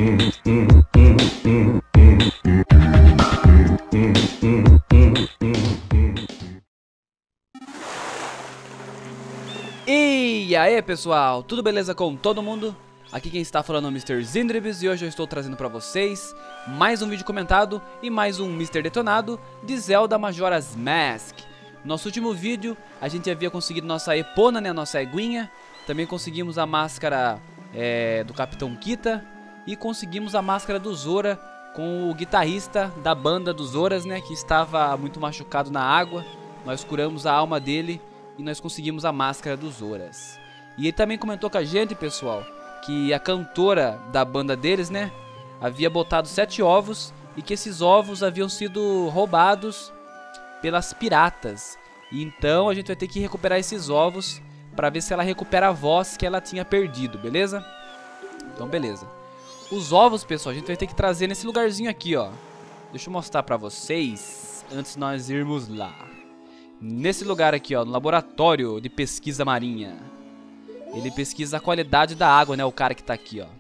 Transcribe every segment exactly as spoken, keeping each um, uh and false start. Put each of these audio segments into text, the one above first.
E aí pessoal, tudo beleza com todo mundo? Aqui quem está falando é o mister Zindribs e hoje eu estou trazendo para vocês mais um vídeo comentado e mais um mister Detonado de Zelda Majora's Mask. No nosso último vídeo a gente havia conseguido nossa Epona, né, nossa eguinha. Também conseguimos a máscara é, do Capitão Kita e conseguimos a máscara do Zora com o guitarrista da banda dos Zoras, né, que estava muito machucado na água. Nós curamos a alma dele e nós conseguimos a máscara dos Zoras. E ele também comentou com a gente, pessoal, que a cantora da banda deles, né, havia botado sete ovos e que esses ovos haviam sido roubados pelas piratas. E então a gente vai ter que recuperar esses ovos para ver se ela recupera a voz que ela tinha perdido, beleza? Então beleza. Os ovos, pessoal, a gente vai ter que trazer nesse lugarzinho aqui, ó. Deixa eu mostrar para vocês antes de nós irmos lá. Nesse lugar aqui, ó, no laboratório de pesquisa marinha. Ele pesquisa a qualidade da água, né, o cara que tá aqui, ó.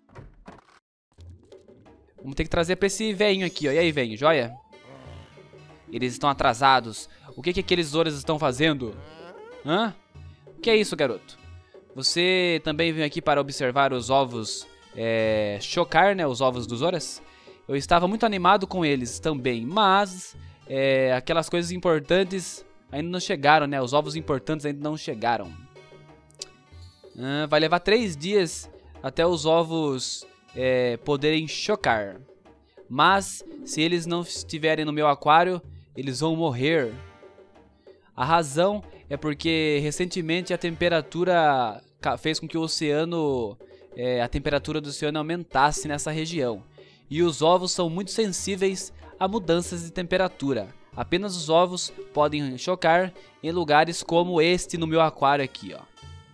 Vamos ter que trazer pra esse velhinho aqui, ó. E aí, velho, joia? Eles estão atrasados. O que que aqueles Zoras estão fazendo? Hã? O que é isso, garoto? Você também veio aqui para observar os ovos, é, chocar, né, os ovos dos Zoras? Eu estava muito animado com eles também, mas é, aquelas coisas importantes ainda não chegaram, né? Os ovos importantes ainda não chegaram. Ah, vai levar três dias até os ovos é, poderem chocar. Mas se eles não estiverem no meu aquário, eles vão morrer. A razão é porque recentemente a temperatura fez com que o oceano, é, a temperatura do oceano aumentasse nessa região. E os ovos são muito sensíveis a mudanças de temperatura. Apenas os ovos podem chocar em lugares como este no meu aquário aqui, ó.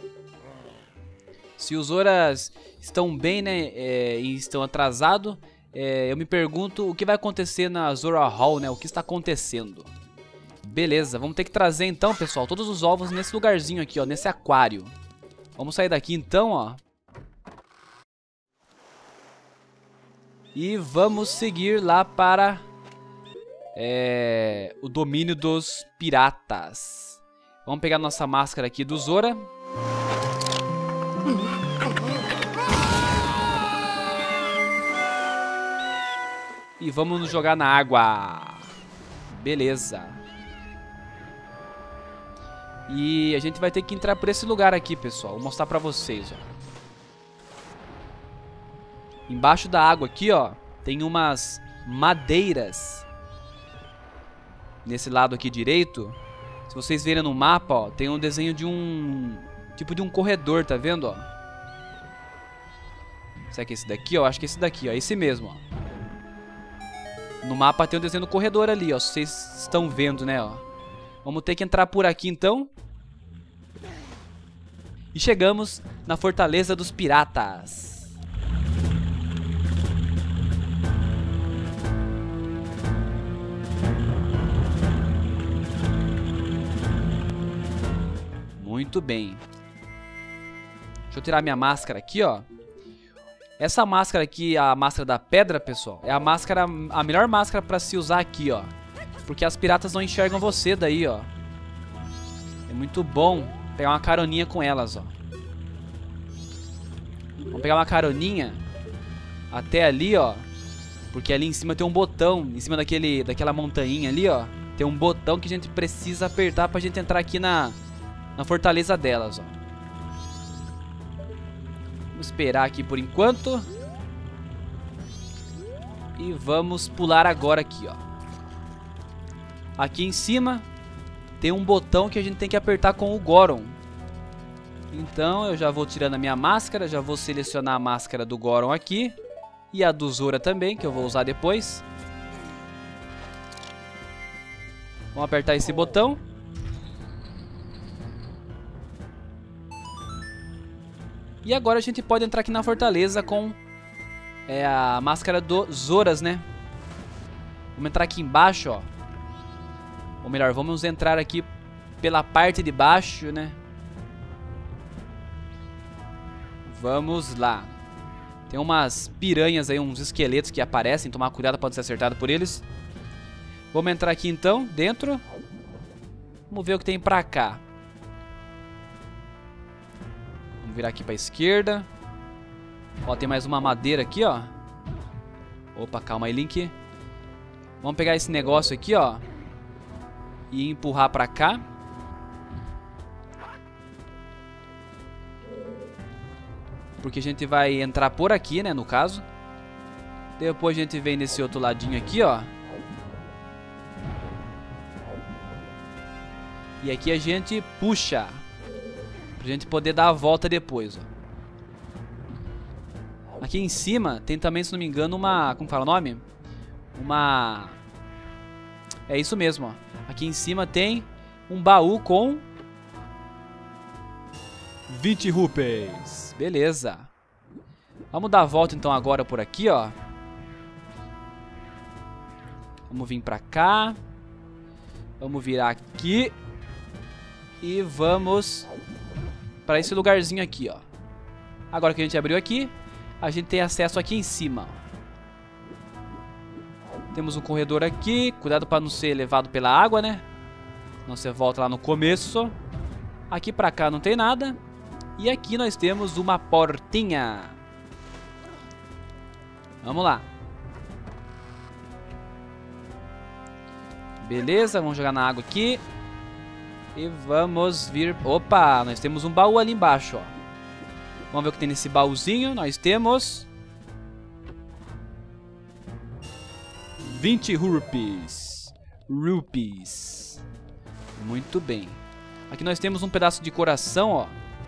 Se os Zoras estão bem, né, é, e estão atrasados, é, eu me pergunto o que vai acontecer na Zora Hall, né, o que está acontecendo. Beleza, vamos ter que trazer então, pessoal, todos os ovos nesse lugarzinho aqui, ó, nesse aquário. Vamos sair daqui então, ó. E vamos seguir lá para... É, o domínio dos piratas. Vamos pegar nossa máscara aqui do Zora. E vamos nos jogar na água. Beleza. E a gente vai ter que entrar por esse lugar aqui, pessoal. Vou mostrar pra vocês, ó. Embaixo da água aqui, ó, tem umas madeiras. Nesse lado aqui direito, se vocês verem no mapa, ó, tem um desenho de um tipo de um corredor, tá vendo, ó? Será que é esse daqui, ó? Acho que é esse daqui, ó, esse mesmo, ó. No mapa tem um desenho do corredor ali, ó, vocês estão vendo, né, ó. Vamos ter que entrar por aqui, então. E chegamos na Fortaleza dos Piratas. Muito bem. Deixa eu tirar minha máscara aqui, ó. Essa máscara aqui, a máscara da pedra, pessoal, é a máscara, a melhor máscara pra se usar aqui, ó. Porque as piratas não enxergam você daí, ó. É muito bom pegar uma caroninha com elas, ó. Vamos pegar uma caroninha até ali, ó. Porque ali em cima tem um botão, em cima daquele, daquela montanha ali, ó. Tem um botão que a gente precisa apertar pra gente entrar aqui na... na fortaleza delas, ó. Vamos esperar aqui por enquanto. E vamos pular agora aqui, ó. Aqui em cima tem um botão que a gente tem que apertar com o Goron. Então eu já vou tirando a minha máscara. Já vou selecionar a máscara do Goron aqui. E a do Zora também, que eu vou usar depois. Vamos apertar esse botão. E agora a gente pode entrar aqui na fortaleza com é, a máscara do Zoras, né? Vamos entrar aqui embaixo, ó. Ou melhor, vamos entrar aqui pela parte de baixo, né? Vamos lá. Tem umas piranhas aí, uns esqueletos que aparecem. Tomar cuidado para não ser acertado por eles. Vamos entrar aqui então, dentro. Vamos ver o que tem pra cá. Vamos virar aqui pra esquerda. Ó, tem mais uma madeira aqui, ó. Opa, calma aí, Link. Vamos pegar esse negócio aqui, ó. E empurrar pra cá. Porque a gente vai entrar por aqui, né, no caso. Depois a gente vem nesse outro ladinho aqui, ó. E aqui a gente puxa. Pra gente poder dar a volta depois, ó. Aqui em cima tem também, se não me engano, uma... Como fala o nome? Uma... É isso mesmo, ó. Aqui em cima tem um baú com... vinte rupees. Beleza. Vamos dar a volta então agora por aqui, ó. Vamos vir pra cá. Vamos virar aqui. E vamos pra esse lugarzinho aqui, ó. Agora que a gente abriu aqui, a gente tem acesso aqui em cima. Temos um corredor aqui. Cuidado para não ser levado pela água, né? Não, você volta lá no começo. Aqui pra cá não tem nada. E aqui nós temos uma portinha. Vamos lá. Beleza, vamos jogar na água aqui. E vamos vir... Opa, nós temos um baú ali embaixo, ó. Vamos ver o que tem nesse baúzinho. Nós temos... vinte rupees. Rupees. Muito bem. Aqui nós temos um pedaço de coração, ó.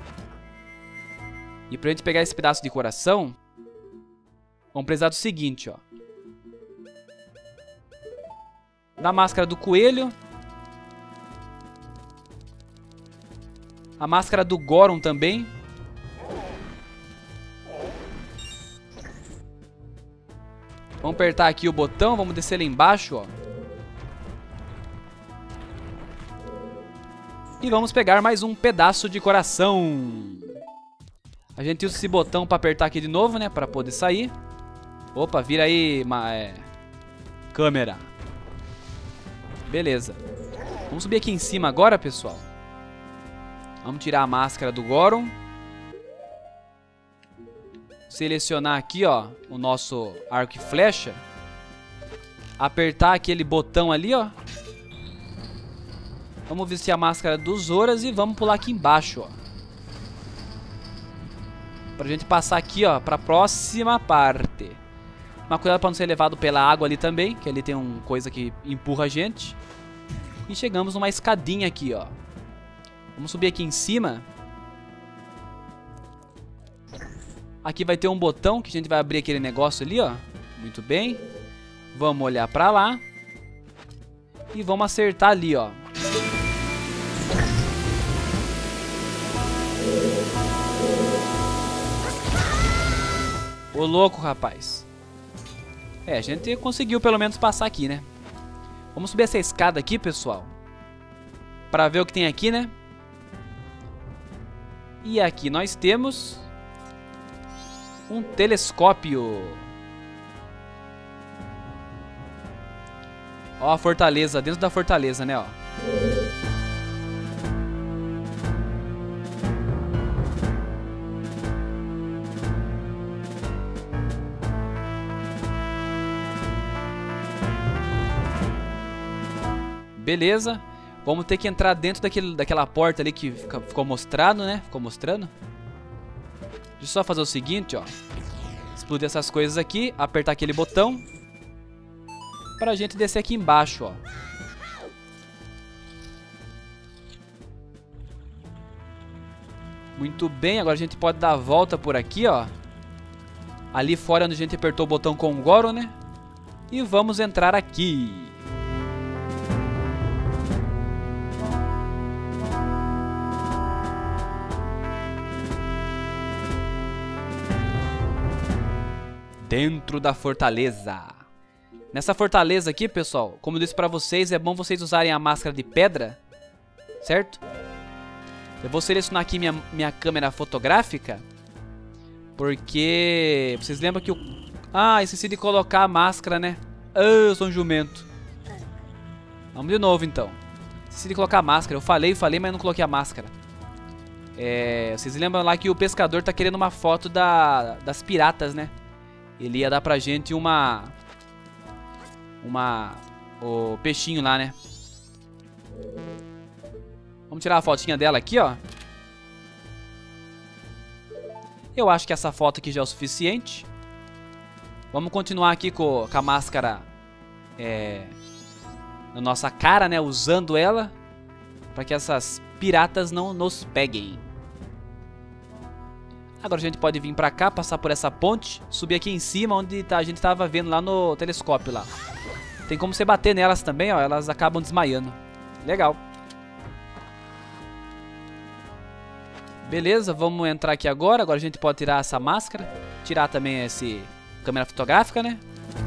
E pra gente pegar esse pedaço de coração, vamos precisar do seguinte, ó. Da máscara do coelho. A máscara do Goron também. Vamos apertar aqui o botão, vamos descer lá embaixo, ó. E vamos pegar mais um pedaço de coração. A gente usa esse botão para apertar aqui de novo, né? Para poder sair. Opa, vira aí, ma é... câmera. Beleza. Vamos subir aqui em cima agora, pessoal. Vamos tirar a máscara do Goron. Selecionar aqui, ó, o nosso arco e flecha. Apertar aquele botão ali, ó. Vamos vestir a máscara dos Zoras e vamos pular aqui embaixo, ó. Pra gente passar aqui, ó, pra próxima parte. Mas cuidado pra não ser levado pela água ali também, que ali tem uma coisa que empurra a gente. E chegamos numa escadinha aqui, ó. Vamos subir aqui em cima. Aqui vai ter um botão que a gente vai abrir aquele negócio ali, ó. Muito bem. Vamos olhar pra lá. E vamos acertar ali, ó. Ô louco, rapaz. É, a gente conseguiu pelo menos passar aqui, né? Vamos subir essa escada aqui, pessoal. Pra ver o que tem aqui, né? E aqui nós temos um telescópio. Ó a fortaleza, dentro da fortaleza, né, ó. Beleza. Vamos ter que entrar dentro daquele, daquela porta ali que fica, ficou mostrado, né? Ficou mostrando. Deixa eu só fazer o seguinte, ó. Explodir essas coisas aqui. Apertar aquele botão. Pra gente descer aqui embaixo, ó. Muito bem. Agora a gente pode dar a volta por aqui, ó. Ali fora onde a gente apertou o botão com o Goron, né? E vamos entrar aqui. Dentro da fortaleza. Nessa fortaleza aqui, pessoal, como eu disse pra vocês, é bom vocês usarem a máscara de pedra, certo? Eu vou selecionar aqui minha, minha câmera fotográfica Porque... Vocês lembram que o... Ah, esqueci de colocar a máscara, né? Ah, eu sou um jumento. Vamos de novo, então. Esqueci de colocar a máscara. Eu falei, falei, mas não coloquei a máscara. É... Vocês lembram lá que o pescador tá querendo uma foto da... das piratas, né? Ele ia dar pra gente uma... Uma... O peixinho lá, né? Vamos tirar a fotinha dela aqui, ó. Eu acho que essa foto aqui já é o suficiente. Vamos continuar aqui com, com a máscara é, na nossa cara, né? Usando ela para que essas piratas não nos peguem. Agora a gente pode vir pra cá, passar por essa ponte, subir aqui em cima onde tá, a gente tava vendo lá no telescópio lá. Tem como você bater nelas também, ó. Elas acabam desmaiando. Legal. Beleza, vamos entrar aqui agora. Agora a gente pode tirar essa máscara. Tirar também esse câmera fotográfica, né?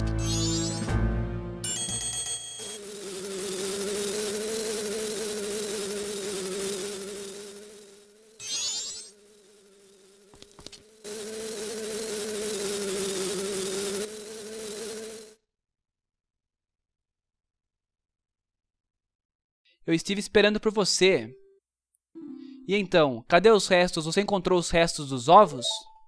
Eu estive esperando por você. E então, cadê os restos? Você encontrou os restos dos ovos?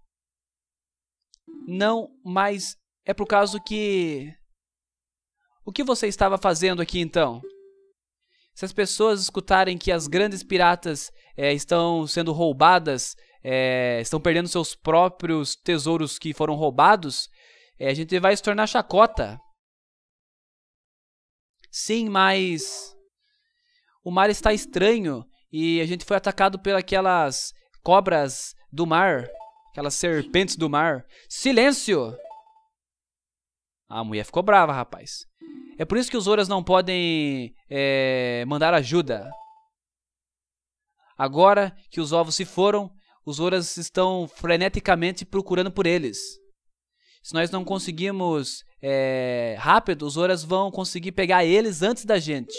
Não, mas é por causa que... O que você estava fazendo aqui então? Se as pessoas escutarem que as grandes piratas é, estão sendo roubadas, é, estão perdendo seus próprios tesouros que foram roubados, é, a gente vai se tornar chacota. Sim, mas... O mar está estranho e a gente foi atacado pelas cobras do mar, aquelas serpentes do mar. Silêncio! A mulher ficou brava, rapaz. É por isso que os Zoras não podem é, mandar ajuda. Agora que os ovos se foram, os Zoras estão freneticamente procurando por eles. Se nós não conseguirmos é, rápido, os Zoras vão conseguir pegar eles antes da gente.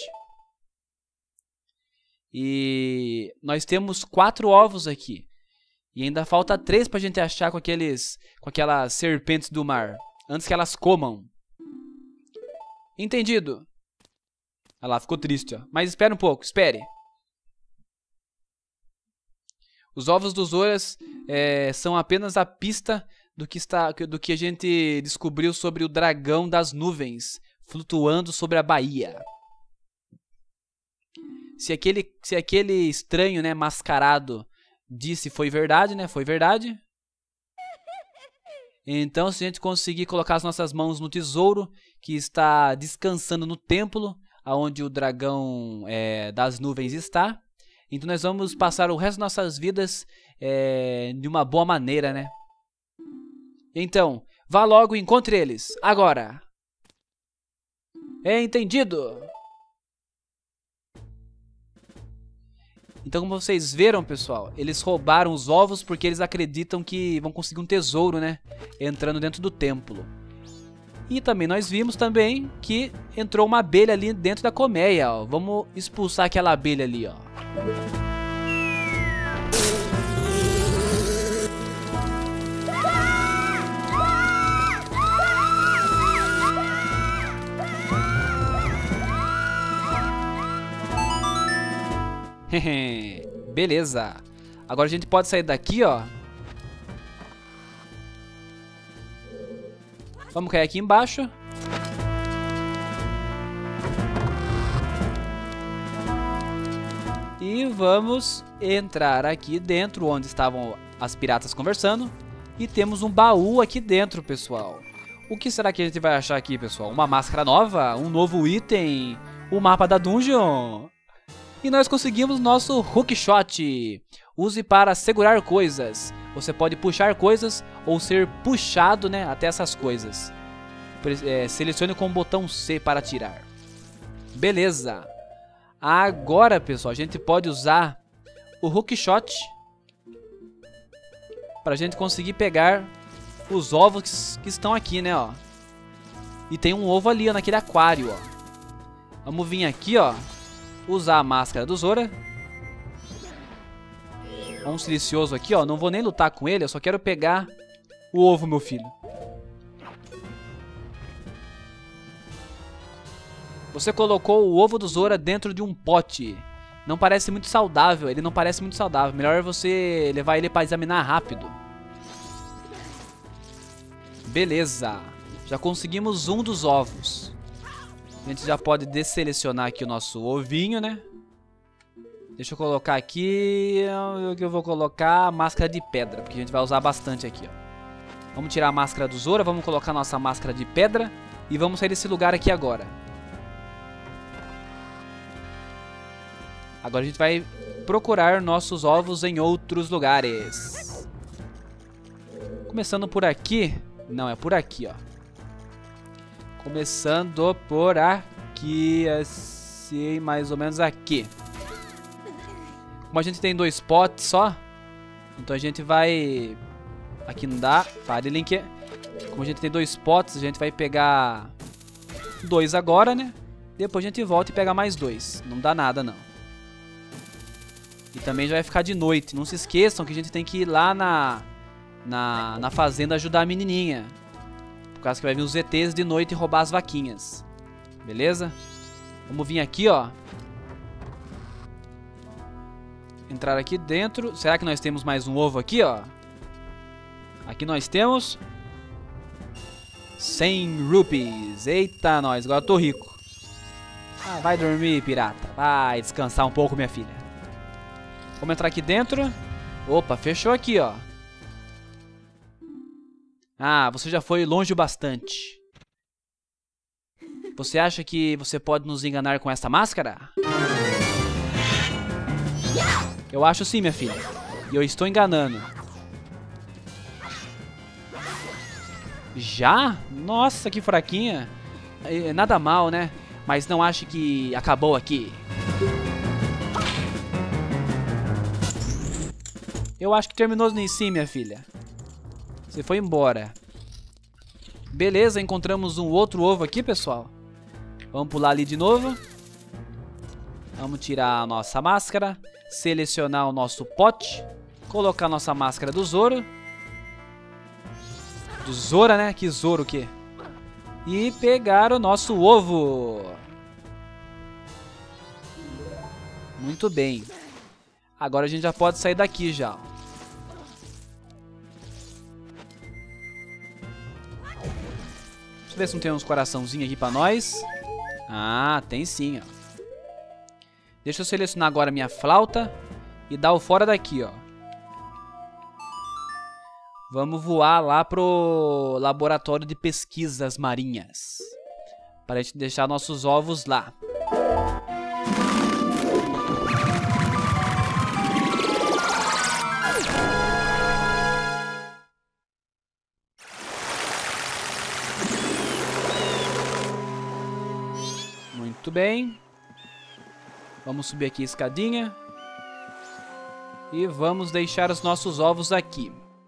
E nós temos quatro ovos aqui. E ainda falta três pra gente achar com aqueles, com aquelas serpentes do mar. Antes que elas comam. Entendido. Olha lá, ficou triste, ó. Mas espere um pouco, espere. Os ovos dos Zoras é, são apenas a pista do que, está, do que a gente descobriu sobre o dragão das nuvens, flutuando sobre a baía. Se aquele, se aquele estranho, né, mascarado disse foi verdade, né? Foi verdade. Então, se a gente conseguir colocar as nossas mãos no tesouro que está descansando no templo, onde o dragão é, das nuvens está, então nós vamos passar o resto das nossas vidas é, de uma boa maneira, né? Então, vá logo e encontre eles, agora. É entendido? Então, como vocês viram, pessoal, eles roubaram os ovos porque eles acreditam que vão conseguir um tesouro, né? Entrando dentro do templo. E também nós vimos também que entrou uma abelha ali dentro da colmeia, ó. Vamos expulsar aquela abelha ali, ó. Beleza. Agora a gente pode sair daqui, ó. Vamos cair aqui embaixo. E vamos entrar aqui dentro, onde estavam as piratas conversando. E temos um baú aqui dentro, pessoal. O que será que a gente vai achar aqui, pessoal? Uma máscara nova? Um novo item? O mapa da dungeon? E nós conseguimos nosso hookshot. Use para segurar coisas. Você pode puxar coisas ou ser puxado, né, até essas coisas. É, selecione com o botão C para atirar. Beleza. Agora, pessoal, a gente pode usar o hookshot para a gente conseguir pegar os ovos que estão aqui, né, ó. E tem um ovo ali, ó, naquele aquário, ó. Vamos vir aqui, ó. Usar a máscara do Zora. Um silencioso aqui, ó. Não vou nem lutar com ele, eu só quero pegar o ovo, meu filho. Você colocou o ovo do Zora dentro de um pote. Não parece muito saudável. Ele não parece muito saudável. Melhor é você levar ele para examinar rápido. Beleza. Já conseguimos um dos ovos. A gente já pode desselecionar aqui o nosso ovinho, né? Deixa eu colocar aqui... O que eu vou colocar? Máscara de pedra, porque a gente vai usar bastante aqui, ó. Vamos tirar a máscara do Zora, vamos colocar a nossa máscara de pedra. E vamos sair desse lugar aqui agora. Agora a gente vai procurar nossos ovos em outros lugares. Começando por aqui. Não, é por aqui, ó. Começando por aqui, assim, mais ou menos aqui. Como a gente tem dois potes só, então a gente vai... Aqui não dá, pare, Link. Como a gente tem dois potes, a gente vai pegar dois agora, né? Depois a gente volta e pega mais dois. Não dá nada, não. E também já vai ficar de noite. Não se esqueçam que a gente tem que ir lá na, na, na fazenda ajudar a menininha. Por causa que vai vir os E Tês de noite e roubar as vaquinhas. Beleza? Vamos vir aqui, ó. Entrar aqui dentro. Será que nós temos mais um ovo aqui, ó? Aqui nós temos cem rupees. Eita, nós. Agora eu tô rico. Ah, vai dormir, pirata. Vai descansar um pouco, minha filha. Vamos entrar aqui dentro. Opa, fechou aqui, ó. Ah, você já foi longe o bastante. Você acha que você pode nos enganar com essa máscara? Eu acho sim, minha filha. E eu estou enganando. Já? Nossa, que fraquinha. É, nada mal, né? Mas não acho que acabou aqui. Eu acho que terminou nem sim, minha filha. Você foi embora. Beleza, encontramos um outro ovo aqui, pessoal. Vamos pular ali de novo. Vamos tirar a nossa máscara. Selecionar o nosso pote. Colocar a nossa máscara do Zoro. Do Zora, né? Que Zoro o quê? E pegar o nosso ovo. Muito bem. Agora a gente já pode sair daqui já. Deixa eu ver se não tem uns coraçãozinhos aqui pra nós. Ah, tem sim, ó. Deixa eu selecionar agora minha flauta e dar o fora daqui, ó. Vamos voar lá pro laboratório de pesquisas marinhas. Para a gente deixar nossos ovos lá. Muito bem. Vamos subir aqui a escadinha. E vamos deixar os nossos ovos aqui.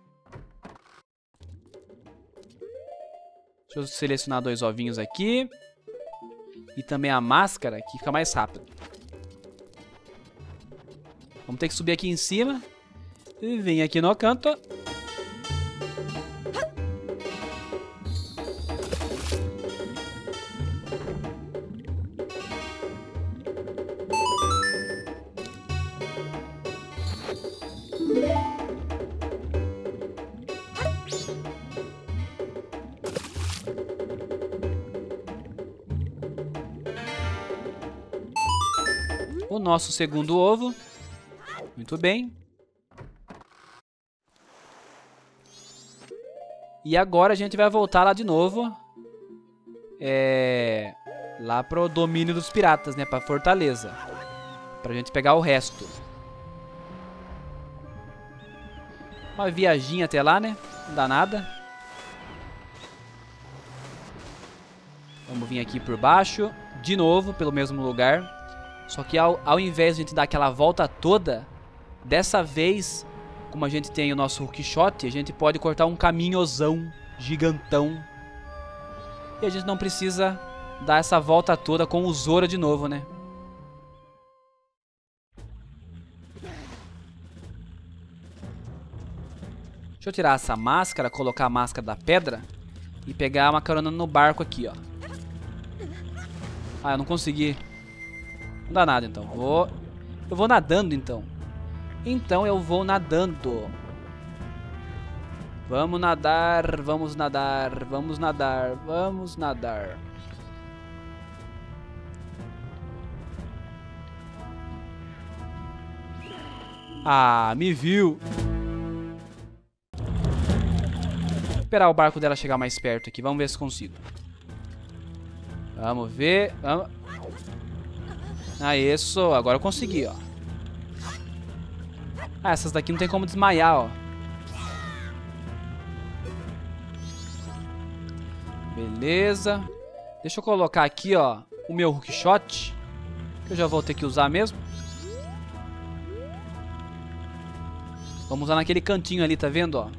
Deixa eu selecionar dois ovinhos aqui. E também a máscara, que fica mais rápido. Vamos ter que subir aqui em cima. E vir aqui no canto. O nosso segundo ovo. Muito bem. E agora a gente vai voltar lá de novo. É... Lá pro domínio dos piratas, né? Pra fortaleza. Pra gente pegar o resto. Uma viaginha até lá, né? Não dá nada. Vamos vir aqui por baixo. De novo, pelo mesmo lugar. Só que ao, ao invés de a gente dar aquela volta toda, dessa vez, como a gente tem o nosso hookshot, a gente pode cortar um caminhozão gigantão. E a gente não precisa dar essa volta toda com o Zora de novo, né? Deixa eu tirar essa máscara, colocar a máscara da pedra e pegar uma carona no barco aqui, ó. Ah, eu não consegui. Não dá nada, então. Vou... Eu vou nadando, então. Então eu vou nadando. Vamos nadar, vamos nadar, vamos nadar, vamos nadar. Ah, me viu. Vou esperar o barco dela chegar mais perto aqui. Vamos ver se consigo. Vamos ver. Vamos. Ah, isso. Agora eu consegui, ó. Ah, essas daqui não tem como desmaiar, ó. Beleza. Deixa eu colocar aqui, ó, o meu hookshot, que eu já vou ter que usar mesmo. Vamos usar naquele cantinho ali, tá vendo, ó?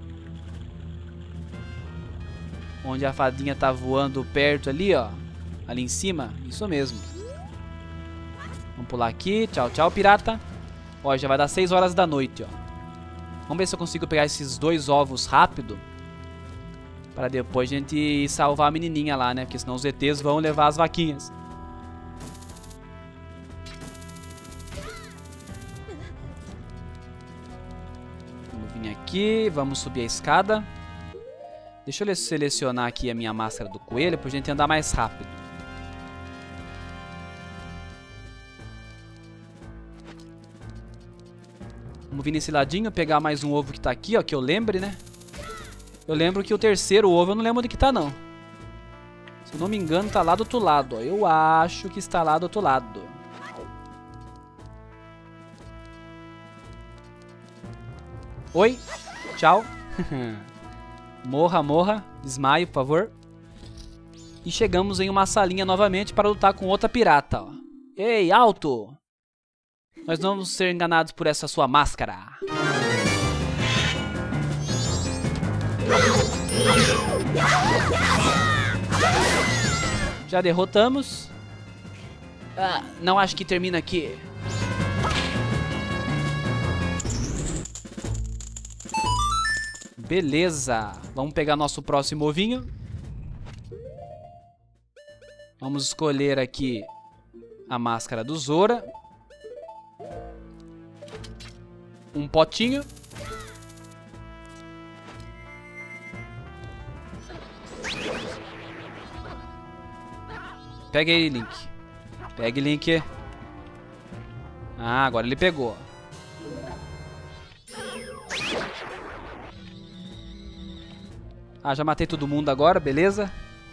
Onde a fadinha tá voando perto ali, ó. Ali em cima. Isso mesmo. Vamos pular aqui. Tchau, tchau, pirata. Ó, já vai dar seis horas da noite, ó. Vamos ver se eu consigo pegar esses dois ovos rápido. Para depois a gente ir salvar a menininha lá, né? Porque senão os E Tês vão levar as vaquinhas. Vamos vir aqui. Vamos subir a escada. Deixa eu selecionar aqui a minha máscara do coelho pra gente andar mais rápido. Vamos vir nesse ladinho, pegar mais um ovo que tá aqui, ó, que eu lembre, né? Eu lembro que o terceiro ovo eu não lembro onde que tá, não. Se eu não me engano, tá lá do outro lado, ó. Eu acho que está lá do outro lado. Oi. Tchau. Morra, morra. Desmaio, por favor. E chegamos em uma salinha novamente para lutar com outra pirata, ó. Ei, alto! Nós não vamos ser enganados por essa sua máscara. Já derrotamos. Ah, não acho que termina aqui. Beleza. Vamos pegar nosso próximo ovinho. Vamos escolher aqui a máscara do Zora. Um potinho. Pega aí, Link. Pegue, Link. Ah, agora ele pegou. Ah, já matei todo mundo agora, beleza?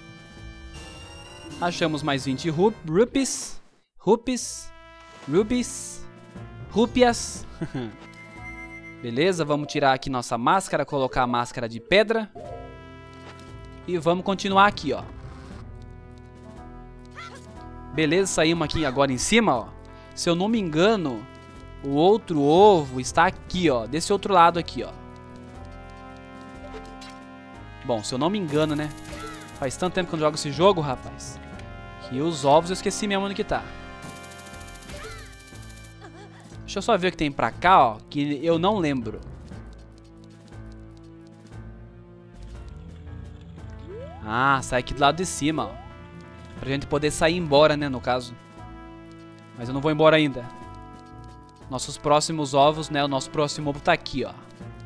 Achamos mais vinte ru rupees. Rupees. Rubies. Rúpias. Beleza, vamos tirar aqui nossa máscara, colocar a máscara de pedra. E vamos continuar aqui, ó. Beleza, saímos aqui agora em cima, ó. Se eu não me engano, o outro ovo está aqui, ó. Desse outro lado aqui, ó. Bom, se eu não me engano, né? Faz tanto tempo que eu não jogo esse jogo, rapaz, que os ovos eu esqueci mesmo onde que tá. Deixa eu só ver o que tem pra cá, ó, que eu não lembro. Ah, sai aqui do lado de cima, ó. Pra gente poder sair embora, né, no caso. Mas eu não vou embora ainda. Nossos próximos ovos, né, o nosso próximo ovo tá aqui, ó.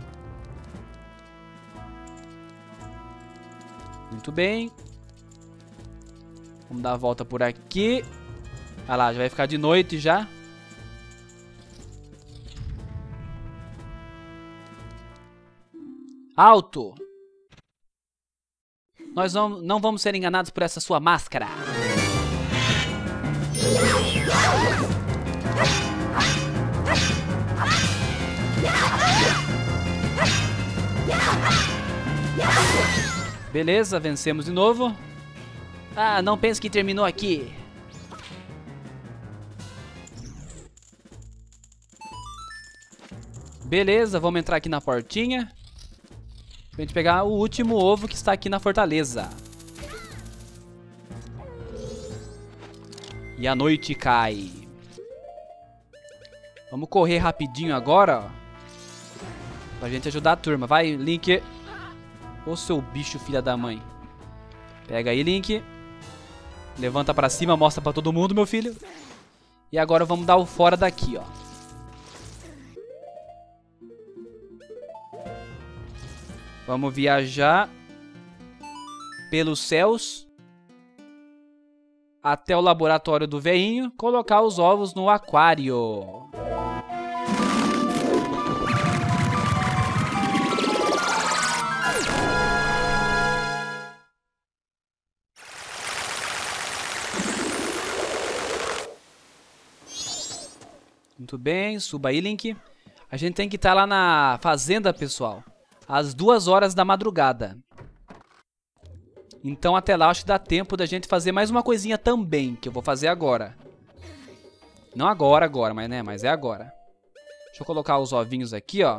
Muito bem. Vamos dar a volta por aqui. Olha lá, já vai ficar de noite já. Alto! Nós não, não vamos ser enganados por essa sua máscara. Beleza, vencemos de novo. Ah, não pense que terminou aqui. Beleza, vamos entrar aqui na portinha. Pra gente pegar o último ovo que está aqui na fortaleza. E a noite cai. Vamos correr rapidinho agora, ó. Pra gente ajudar a turma. Vai, Link. Ô, seu bicho, filha da mãe. Pega aí, Link. Levanta pra cima, mostra pra todo mundo, meu filho. E agora vamos dar o fora daqui, ó. Vamos viajar pelos céus até o laboratório do veinho, colocar os ovos no aquário. Muito bem, suba aí, Link. A gente tem que estar lá na fazenda, pessoal, às duas horas da madrugada. Então até lá acho que dá tempo da gente fazer mais uma coisinha também, que eu vou fazer agora. Não agora, agora, mas né, mas é agora. Deixa eu colocar os ovinhos aqui, ó.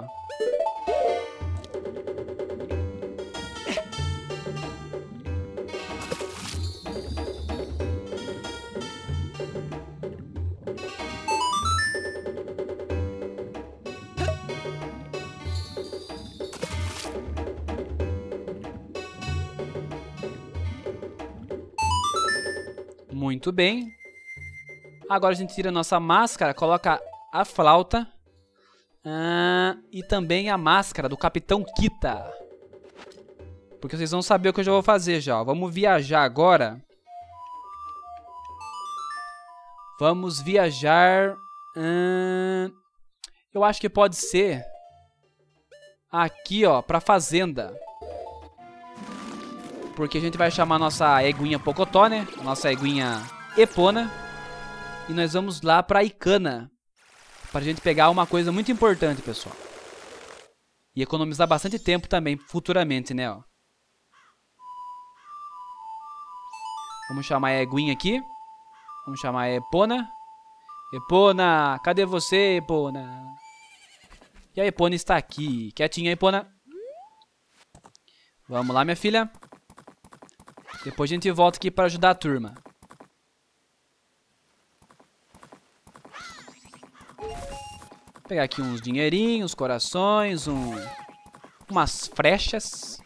Muito bem. Agora a gente tira a nossa máscara, coloca a flauta. Ah, e também a máscara do Capitão Kita. Porque vocês vão saber o que eu já vou fazer já. Ó. Vamos viajar agora. Vamos viajar... Hum, eu acho que pode ser... aqui, ó, pra fazenda. Porque a gente vai chamar a nossa eguinha Pocotó, né? Nossa eguinha Epona. E nós vamos lá pra Icana. Pra gente pegar uma coisa muito importante, pessoal. E economizar bastante tempo também, futuramente, né? Ó. Vamos chamar a eguinha aqui. Vamos chamar a Epona. Epona, cadê você, Epona? E a Epona está aqui. Quietinha, Epona. Vamos lá, minha filha. Depois a gente volta aqui para ajudar a turma. Vou pegar aqui uns dinheirinhos, corações, um, umas flechas.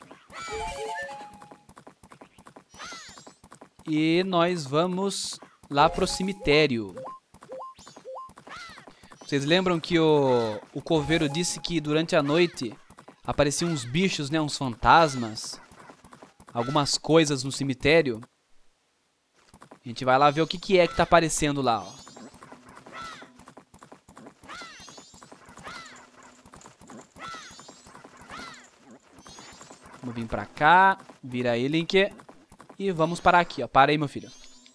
E nós vamos lá pro cemitério. Vocês lembram que o, o coveiro disse que durante a noite apareciam uns bichos, né? Uns fantasmas. Algumas coisas no cemitério. A gente vai lá ver o que, que é que tá aparecendo lá, ó. Vamos vir pra cá. Vira aí, Link. E vamos parar aqui, ó. Para aí, meu filho.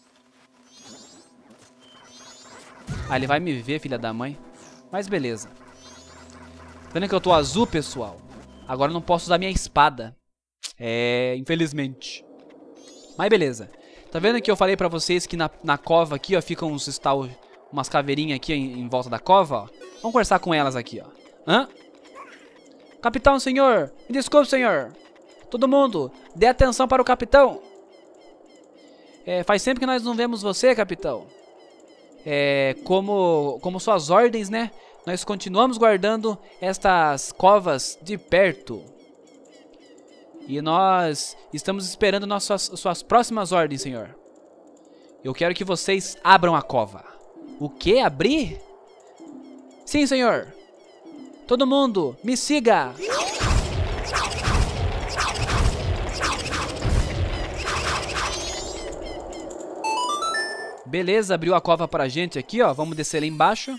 Ah, ele vai me ver, filha da mãe. Mas beleza. Tá vendo que eu tô azul, pessoal? Agora eu não posso usar minha espada. É, infelizmente. Mas beleza. Tá vendo que eu falei pra vocês que na, na cova aqui, ó, ficam uns estal, umas caveirinhas aqui em, em volta da cova, ó. Vamos conversar com elas aqui, ó. Hã? Capitão, senhor. Me desculpe, senhor. Todo mundo, dê atenção para o capitão. É, faz tempo que nós não vemos você, capitão. É, como, como suas ordens, né? Nós continuamos guardando estas covas de perto. E nós estamos esperando nossas, suas próximas ordens, senhor. Eu quero que vocês abram a cova. O quê? Abrir? Sim, senhor. Todo mundo, me siga. Beleza, abriu a cova pra gente aqui, ó. Vamos descer lá embaixo.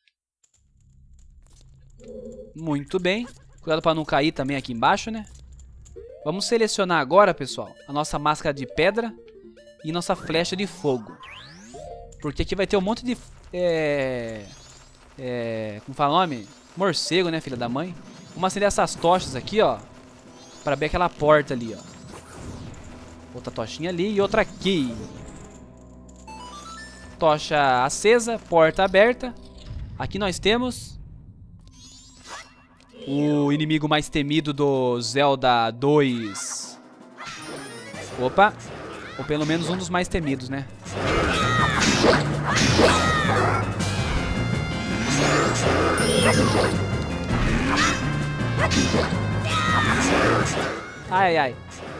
Muito bem. Cuidado pra não cair também aqui embaixo, né? Vamos selecionar agora, pessoal, a nossa máscara de pedra e nossa flecha de fogo. Porque aqui vai ter um monte de... É... É... Como fala o nome? Morcego, né, filha da mãe? Vamos acender essas tochas aqui, ó. Pra abrir aquela porta ali, ó. Outra tochinha ali e outra aqui. Tocha acesa, porta aberta. Aqui nós temos o inimigo mais temido do Zelda dois. Opa. Ou pelo menos um dos mais temidos, né? Ai, ai.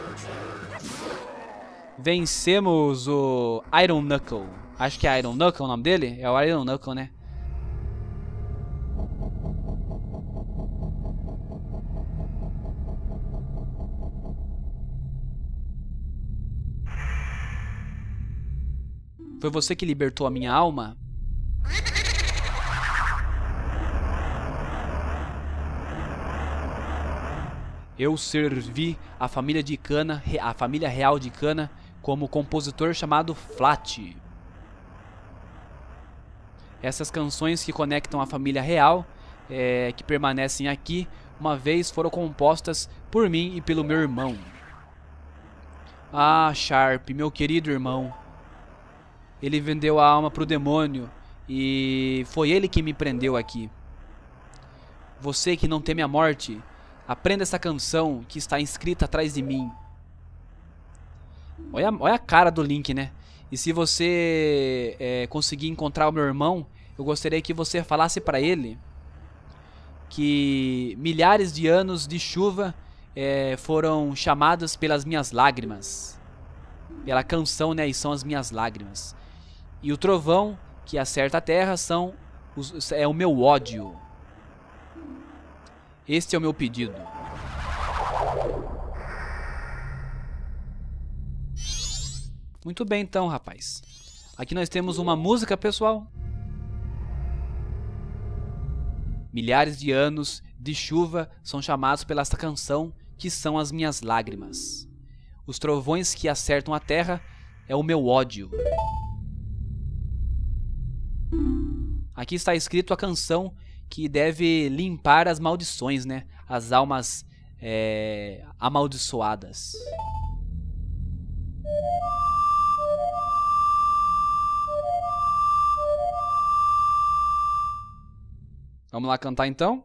Vencemos o Iron Knuckle. Acho que é Iron Knuckle o nome dele. É o Iron Knuckle, né? Foi você que libertou a minha alma? Eu servi a família de Cana, a família real de Cana, como compositor chamado Flat. Essas canções que conectam a família real, é, que permanecem aqui, uma vez foram compostas por mim e pelo meu irmão. Ah, Sharp, meu querido irmão. Ele vendeu a alma pro demônio e foi ele que me prendeu aqui. Você que não teme a morte, aprenda essa canção que está inscrita atrás de mim. Olha, olha a cara do Link, né? E se você é, conseguir encontrar o meu irmão, eu gostaria que você falasse pra ele que milhares de anos de chuva é, foram chamadas pelas minhas lágrimas. Pela canção, né? E são as minhas lágrimas. E o trovão que acerta a terra são os, é o meu ódio. Este é o meu pedido. Muito bem então, rapaz. Aqui nós temos uma música, pessoal. Milhares de anos de chuva são chamados pela esta canção, que são as minhas lágrimas. Os trovões que acertam a terra é o meu ódio. Aqui está escrito a canção que deve limpar as maldições, né? As almas é, amaldiçoadas. Vamos lá cantar então?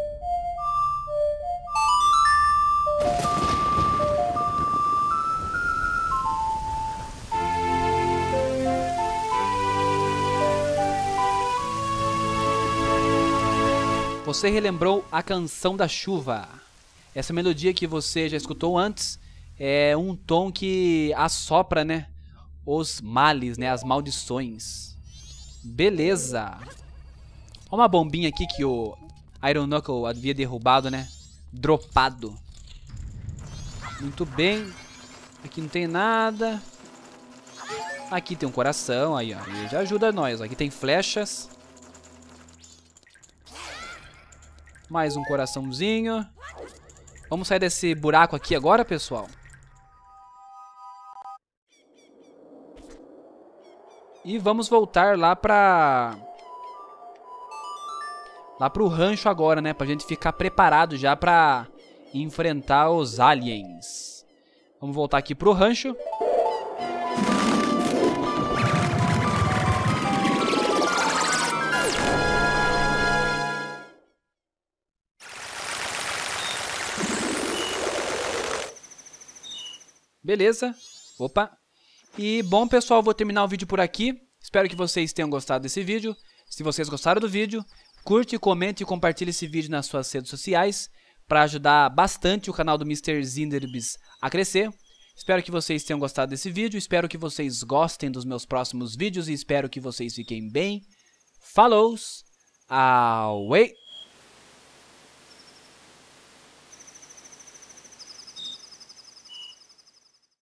Você relembrou a canção da chuva. Essa melodia que você já escutou antes é um tom que assopra, né, os males, né, as maldições. Beleza. Olha uma bombinha aqui que o Iron Knuckle havia derrubado, né? Dropado. Muito bem. Aqui não tem nada. Aqui tem um coração, aí ó, ele já ajuda nós. Aqui tem flechas. Mais um coraçãozinho. Vamos sair desse buraco aqui agora, pessoal. E vamos voltar lá pra... Lá pro rancho agora, né? Pra gente ficar preparado já pra enfrentar os aliens. Vamos voltar aqui pro rancho. Beleza. Opa. E bom, pessoal, vou terminar o vídeo por aqui. Espero que vocês tenham gostado desse vídeo. Se vocês gostaram do vídeo, curte, comente e compartilhe esse vídeo nas suas redes sociais para ajudar bastante o canal do mister Zinderbis a crescer. Espero que vocês tenham gostado desse vídeo. Espero que vocês gostem dos meus próximos vídeos e espero que vocês fiquem bem. Falou! Away!